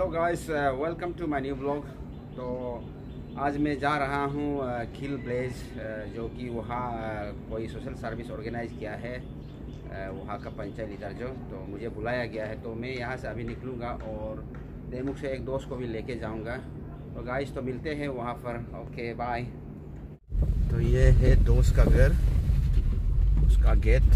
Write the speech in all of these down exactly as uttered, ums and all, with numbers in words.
Hello guys, welcome to my new blog. तो आज मैं जा रहा हूँ खिल विलेज, जो कि वहाँ कोई सोशल सर्विस ऑर्गेनाइज किया है वहाँ का पंचायत लीडर जो, तो मुझे बुलाया गया है। तो मैं यहाँ से अभी निकलूँगा और देमुख से एक दोस्त को भी लेके जाऊँगा। तो गाइस तो मिलते हैं वहाँ पर। Okay bye. तो ये है दोस्त का घर, उसका गेट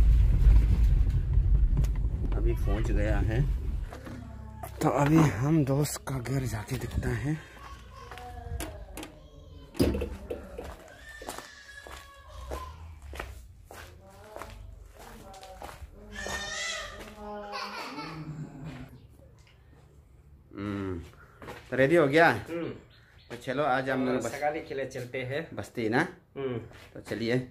अभी पहुँच गया है। तो अभी हम दोस्त का घर जाके दिखता है। हम्म तो रेडी हो गया? तो चलो आज हम लोग सगाली के लिए चलते हैं बस्ती ना। तो चलिए।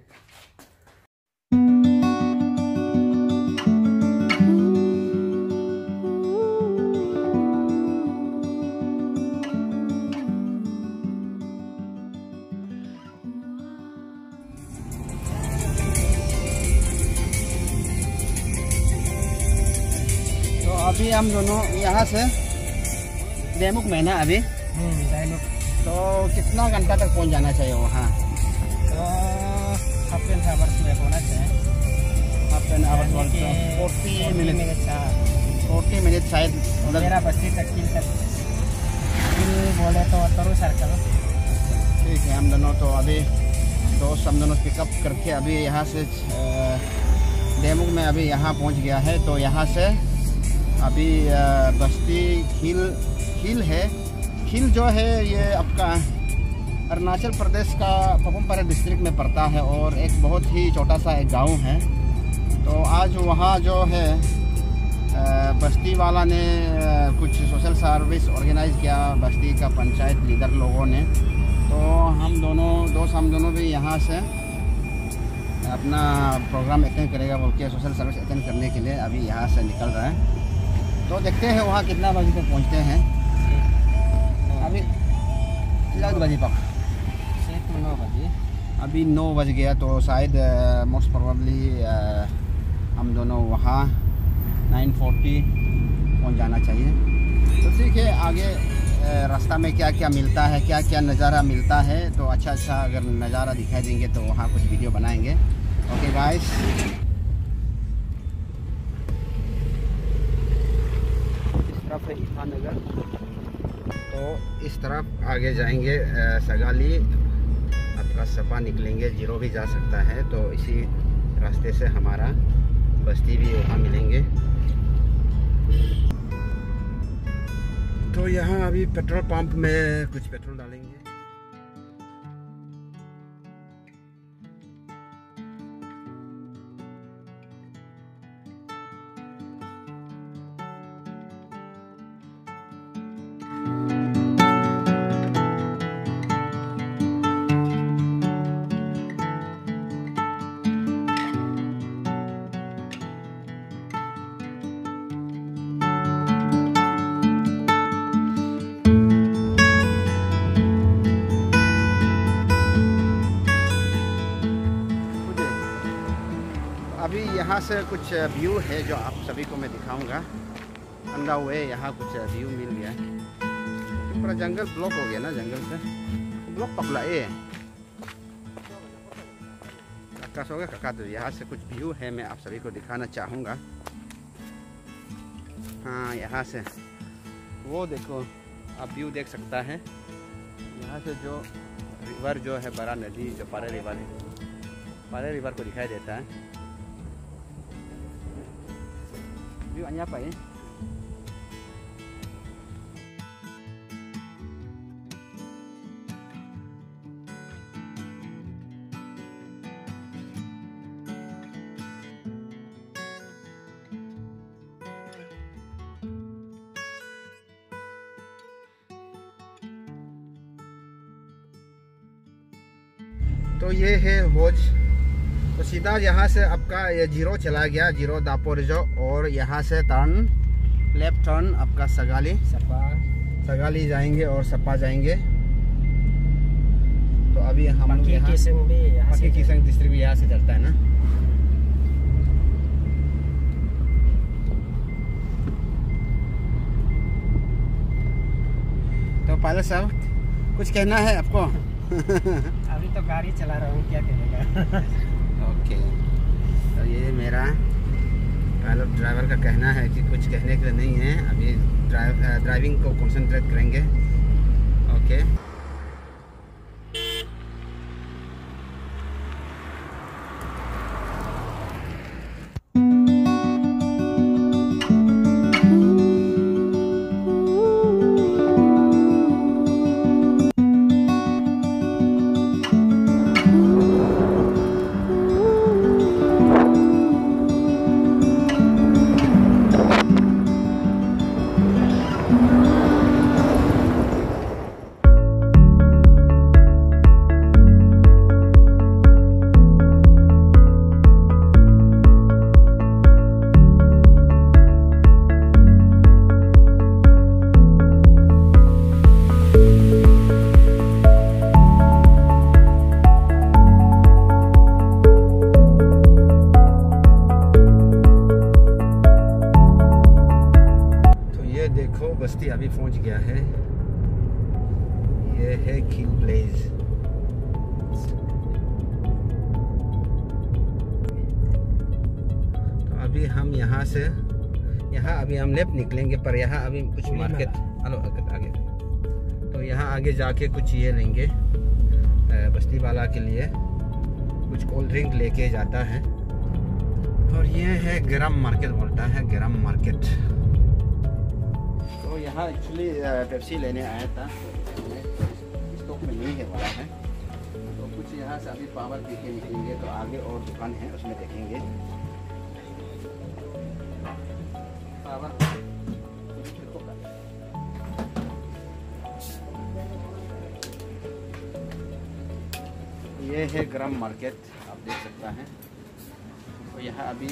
अभी हम दोनों यहाँ से देमुख में ना अभी देमुख तो कितना घंटा तक पहुँच जाना चाहिए वहाँ? तो हाफ एन आवर्स में होना चाहिए। Half an hours forty minute forty minute शायद मेरा बस्ती तक की तक बोले तो तरू सर्कल। ठीक है, हम दोनों तो अभी दोस्त हम दोनों पिकअप करके अभी यहाँ से देमुख में अभी यहाँ पहुँच गया है। तो यहाँ से अभी बस्ती खिल खिल है। खिल जो है ये आपका अरुणाचल प्रदेश का पपुमपारे डिस्ट्रिक्ट में पड़ता है और एक बहुत ही छोटा सा एक गांव है। तो आज वहाँ जो है बस्ती वाला ने कुछ सोशल सर्विस ऑर्गेनाइज किया, बस्ती का पंचायत लीडर लोगों ने। तो हम दोनों दोस्त हम दोनों भी यहाँ से अपना प्रोग्राम अटेंड करेगा बोल के सोशल सर्विस अटेंड करने के लिए अभी यहाँ से निकल रहा है। तो देखते हैं वहाँ कितना बजे तक पहुँचते हैं। अभी कितना बजे तक? नौ बजे। अभी नौ बज गया तो शायद मोस्ट प्रोबेबली हम दोनों वहाँ नाइन फोर्टी पहुँच जाना चाहिए। तो ठीक है, आगे रास्ता में क्या क्या मिलता है, क्या क्या नज़ारा मिलता है, तो अच्छा अच्छा अगर नज़ारा दिखाई देंगे तो वहाँ कुछ वीडियो बनाएंगे। Okay guys. तरफ है ईथानगर, तो इस तरफ आगे जाएंगे सगाली, आपका सपा निकलेंगे, जीरो भी जा सकता है। तो इसी रास्ते से हमारा बस्ती भी वहाँ मिलेंगे। तो यहाँ अभी पेट्रोल पंप में कुछ पेट्रोल डालेंगे। अभी यहाँ से कुछ व्यू है जो आप सभी को मैं दिखाऊंगा। अंडा हुए यहाँ कुछ व्यू मिल गया है। पूरा जंगल ब्लॉक हो गया ना, जंगल से ब्लॉक पकड़ा ये आकाश होगा काका। तो यहाँ से कुछ व्यू है, मैं आप सभी को दिखाना चाहूँगा। हाँ, यहाँ से वो देखो, आप व्यू देख सकता है। यहाँ से जो रिवर जो है, बड़ा नदी जो पारे रिवर है, पारे रिवर को दिखाई देता है। व्यू अन्या पाए। तो ये है होज। तो सीधा यहाँ से आपका ये जीरो चला गया, जीरो दापोरिजो, और यहाँ से टर्न लेफ्ट टर्न आपका सगाली सपा सगाली जाएंगे और सपा जाएंगे। तो अभी हम लोग यहाँ पक्की किसंग डिस्ट्रिक्ट भी यहाँ से चलता है ना। पायलट साहब कुछ कहना है आपको? अभी तो गाड़ी चला रहा हूँ, क्या करेगा। ओके, तो ये मेरा पायलट ड्राइवर का कहना है कि कुछ कहने के लिए नहीं है, अभी ड्राइव ड्राइविंग को कंसंट्रेट करेंगे। ओके, बस्ती अभी पहुंच गया है। ये है खील प्लेस। तो अभी हम यहाँ से यहाँ अभी हम लेफ्ट निकलेंगे, पर यहाँ अभी कुछ मार्केट हेलो आगे, तो यहाँ आगे जाके कुछ ये लेंगे बस्ती वाला के लिए, कुछ कोल्ड ड्रिंक लेके जाता है। और ये है गरम मार्केट बोलता है, गरम मार्केट। तो यहाँ एक्चुअली पेप्सी लेने आया था, स्टॉक में नहीं है वाला है, तो कुछ यहाँ से अभी पावर पी के निकलेंगे, तो आगे और दुकान है उसमें देखेंगे पावर। ये है गरम मार्केट, आप देख सकता है। तो यहाँ अभी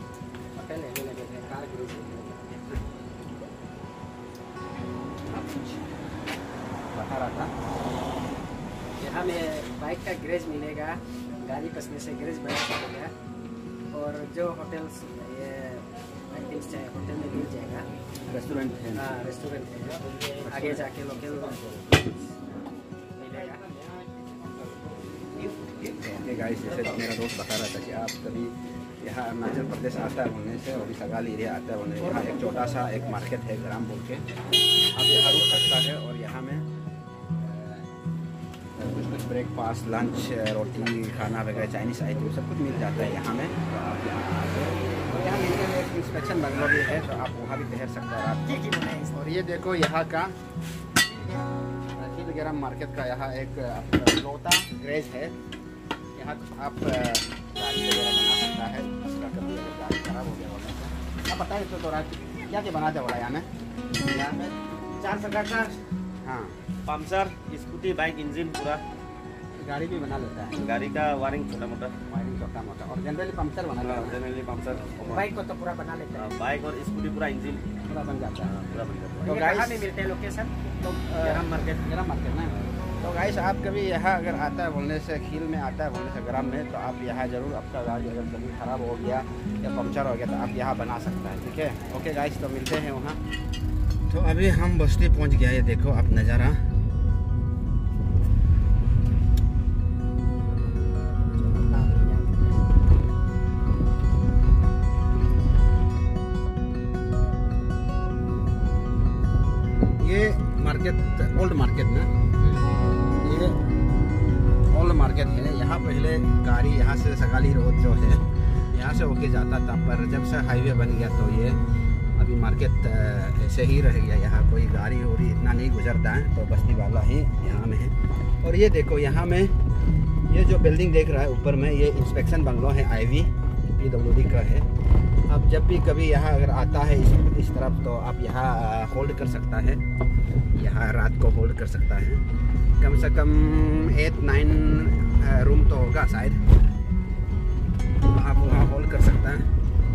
बता रहा था, यहाँ में बाइक का गैरेज मिलेगा, गाड़ी कसने से गैरेज बना सकेगा, और जो होटल्स ये आइटम्स चाहे होटल में मिल जाएगा। रेस्टोरेंट है, हाँ रेस्टोरेंट है, आगे जाके लोकल मिलेगा। ओके गाइस, जैसे मेरा दोस्त बता रहा था कि आप कभी यहाँ अरुणाचल प्रदेश आता है बोलने से, और सगाल एरिया आता है बोलने, यहाँ एक छोटा सा एक मार्केट है गरम बोल के, आप यहाँ रुक सकता है। और यहाँ में कुछ कुछ ब्रेकफास्ट, लंच, रोटी, खाना वगैरह, चाइनीज़ आइटम सब कुछ मिल जाता है यहाँ में। तो आप यहाँ आते हैं, और यहाँ नीचे में एक इंस्पेक्शन बंगला भी है, तो आप वहाँ भी ठहर सकते हैं आप। और ये देखो यहाँ का गरम मार्केट का यहाँ एक लोटा ग्रेज है, यहाँ आप गाड़ी वगैरह बना सकता है। उसका कभी अगर गाड़ी खराब हो गया होगा, आप बताइए तो थोड़ा क्या क्या बनाते बोला यहाँ में? यहाँ में चार प्रकार का, हाँ, पंचर, स्कूटी, बाइक, इंजन पूरा गाड़ी भी बना लेता है। गाड़ी का वायरिंग छोटा मोटा, वायरिंग छोटा मोटा, और जनरली पंचर बना लेता है। जनरली पंचर, बाइक को तो पूरा बना लेता है। बाइक और स्कूटी पूरा इंजन पूरा बन जाता है, पूरा बन जाता है। तो गाइस में मिलते हैं लोकेशन, तो गरम मार्केट, गरम मार्केट ना। तो गाइस आप कभी यहाँ अगर आता है बोलने से, खील में आता है बोलने से गरम में, तो आप यहाँ ज़रूर, आपका गाड़ी अगर कभी ख़राब हो गया या पंचर हो गया तो आप यहाँ बना सकता है, ठीक है। ओके गाइस, तो मिलते हैं वहाँ। तो अभी हम बस्ती पहुँच गया, ये देखो आप नज़ारा। ये मार्केट ओल्ड मार्केट ना, ये ओल्ड मार्केट है। यहाँ पहले गाड़ी यहाँ से सगाली रोड जो है यहाँ से होके जाता था, पर जब से हाईवे बन गया तो ये अभी मार्केट ऐसे ही रह गया। यहाँ कोई गाड़ी वाड़ी इतना नहीं गुजरता है, तो बस्ती वाला ही यहाँ में है। और ये देखो यहाँ में ये जो बिल्डिंग देख रहा है ऊपर में, ये इंस्पेक्शन बंगलो है, आईवी पी डब्ल्यू डी का है। आप जब भी कभी यहाँ अगर आता है इस इस तरफ, तो आप यहाँ होल्ड कर सकता है, यहाँ रात को होल्ड कर सकता है। कम से कम एट नाइन रूम तो होगा शायद, आप वहाँ होल्ड कर सकता है।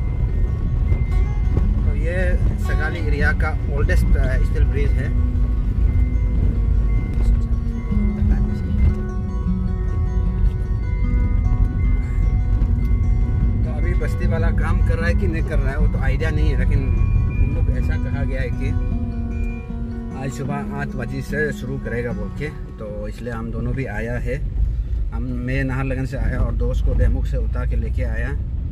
तो ये सगाली एरिया का ओल्डेस्ट स्टील ब्रिज है। तो अभी बस्ती वाला काम कर रहा है कि नहीं कर रहा है वो तो आइडिया नहीं है, लेकिन हम लोग ऐसा कहा गया है कि आज सुबह आठ बजे से शुरू करेगा बोल के, तो इसलिए हम दोनों भी आया है। हम मैं नाहरलगुन से आया और दोस्त को डेमुक से उतार के लेके आया।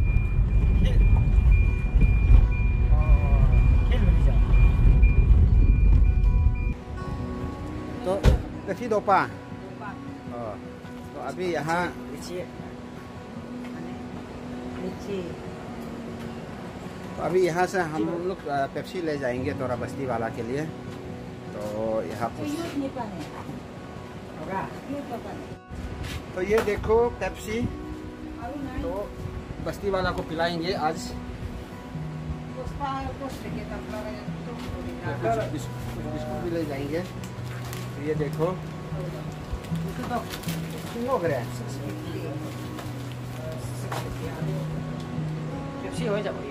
तो कथी दोपा तो अभी यहाँ तो अभी यहाँ से हम लोग पेप्सी ले जाएंगे थोड़ा बस्ती वाला के लिए। तो यहाँ तो ये देखो पेप्सी, तो बस्ती वाला को पिलाएंगे आज। बिस्कुट भी ले जाएंगे। तो ये देखो हो गया पेप्सी हो जाए।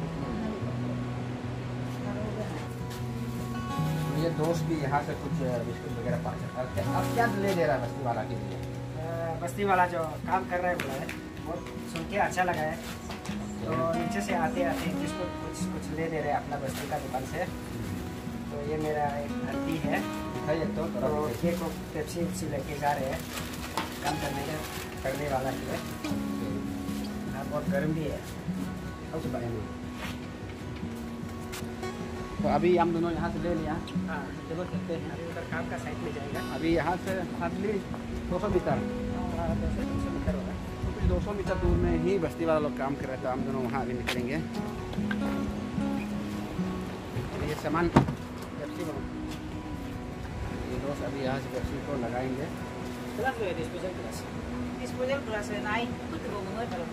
ये दोस्त भी यहाँ से कुछ बिस्कुट वगैरह पा सकता है। अब क्या ले दे रहा है बस्ती वाला के लिए? बस्ती वाला जो काम कर रहा है बोला है, बहुत सुन के अच्छा लगा है। तो नीचे से आते आते बिस्कुट कुछ कुछ ले दे रहे हैं अपना बस्ती का दुकान से। तो ये मेरा एक भर्ती है, है तो, तो ये को पेप्सी वेप्सी लेके जा रहे हैं काम करने के करने वाला के लिए। यहाँ बहुत गर्म भी है। तो अभी हम दोनों यहाँ से ले लिया। हाँ चलो चलते हैं, अभी उधर काम का साइड में जाएगा। अभी यहाँ से हार्डली दो सौ मीटर दो सौ तीन सौ मीटर होगा। तो कुछ दो सौ मीटर दूर में ही बस्ती वाला लोग काम कर रहे थे। हम दोनों वहाँ अभी निकलेंगे। ये सामान पेप्सी बना, ये दोस्त अभी यहाँ से पेप्सी को लगाएंगे। क्लास जो है डिस्पोजल क्लास डिस्पोजल क्लास है नाई कुछ लोग में चलो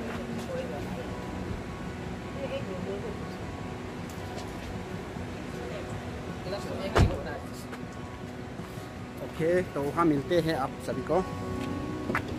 ओके, तो वहाँ मिलते हैं आप सभी को।